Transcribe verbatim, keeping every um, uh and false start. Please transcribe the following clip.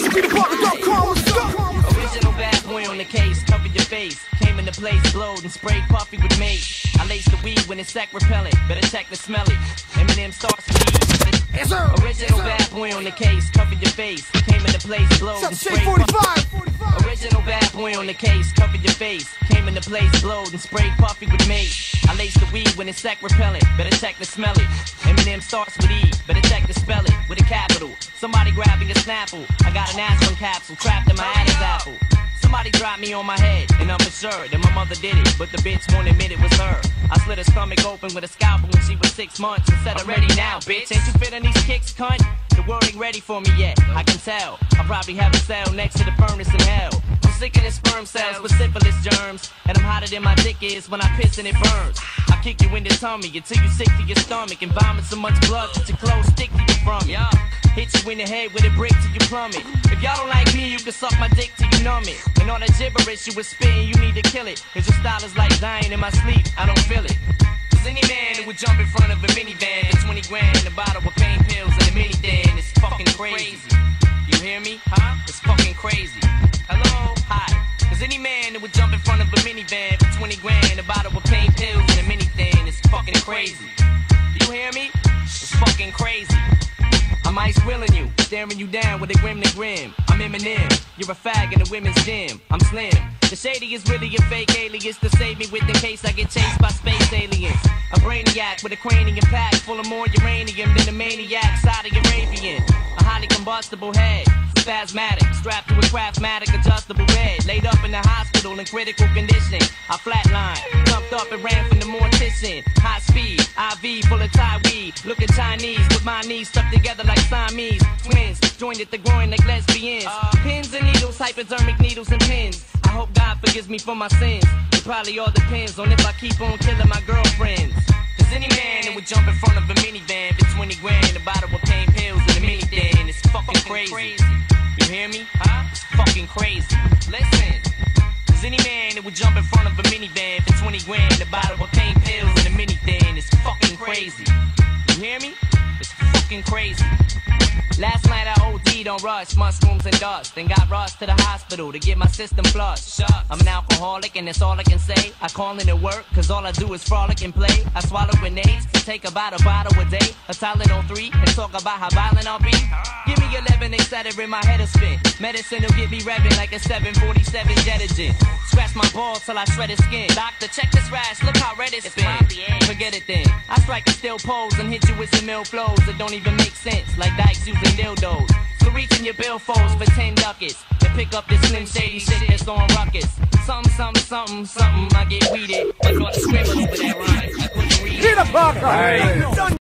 Original bad boy on the case, cover your face. Came into place, blowed and sprayed puffy with mace. I laced the weed when it's sack repellent. Better check to smell it. Eminem starts to weed. Yes, sir. Original yes, bad boy on the case, cover your face. Came into place, blowed and sprayed puffy. Original bad boy on the case, cover your face. Came into place, blowed and sprayed puffy with mace. I laced the weed when it's sack repellent. Better check to smell it. Eminem starts with E. Better check to spell it with a capital. Somebody grabbing a Snapple. I got an aspirin capsule trapped in my Adam's apple. Somebody dropped me on my head, and I'm for sure that my mother did it, but the bitch won't admit it was her. I slit her stomach open with a scalpel when she was six months and said, I'm ready now, bitch. Ain't you feeling these kicks, cunt? The world ain't ready for me yet, I can tell. I probably have a cell next to the furnace in hell. I'm sick of the sperm cells with syphilis germs, and I'm hotter than my dick is when I piss and it burns. I kick you in the tummy until you sick to your stomach and vomit so much blood that your clothes stick to you from it. Hit you in the head with a brick till you plummet. If y'all don't like me, you can suck my dick till you numb it. And all that gibberish you was spitting, you need to kill it. Cause your style is like dying in my sleep, I don't feel it. Cause any man who would jump in front of a minivan for twenty grand and a bottle of pain pills and a mini then it's fucking crazy. You hear me? Huh? It's fucking crazy. Hello? Hi. Cause any man who would jump in front of a minivan for twenty grand and a bottle of pain pills and a mini then it's fucking crazy. You hear me? It's fucking crazy. I'm ice willing you, staring you down with a grim to grim. I'm Eminem, you're a fag in the women's gym. I'm Slim. The shady is really a fake alias to save me with in case I get chased by space aliens. A brainiac with a cranium pack full of more uranium than a maniac Saudi Arabian. A highly combustible head, spasmatic, strapped to a Craftmatic adjustable bed. Laid up in the hospital in critical condition. I flatlined, jumped up and ran from the mortician. High speed, I V full of Thai weed. Looking Chinese with my knees stuck together like Siamese twins, joined at the groin like lesbians. Uh, pins and needles, hypodermic needles and pins. I hope God forgives me for my sins. It probably all depends on if I keep on killing my girlfriends. Cause any man that would jump in front of a minivan for twenty grand, a bottle of pain pills and a mini then it's fucking crazy. You hear me? Huh? It's fucking crazy. Listen. Cause any man that would jump in front of a minivan for twenty grand, a bottle of pain pills and a mini then it's fucking crazy. You hear me? It's fucking crazy. Last night I O D'd on rush, mushrooms and dust, and got rushed to the hospital to get my system flushed. I'm an alcoholic and that's all I can say. I call in to work cause all I do is frolic and play. I swallow grenades, take about a bottle a day, a Tylenol three, and talk about how violent I'll be. Give me eleven, they set it in my head a spin. Medicine will get me revving like a seven forty-seven jet engine. Scratch my balls till I shred his skin. Doctor, check this rash, look how red it's been. Forget it then. I strike a still pose and hit you with some mill flows that don't even make sense, like dykes using dildos. So reach in your billfolds for ten ducats and pick up this slim shady shit that's on ruckus. Something, something, something, something, I get weeded. I got the scribble over that rhyme. I couldn't read it.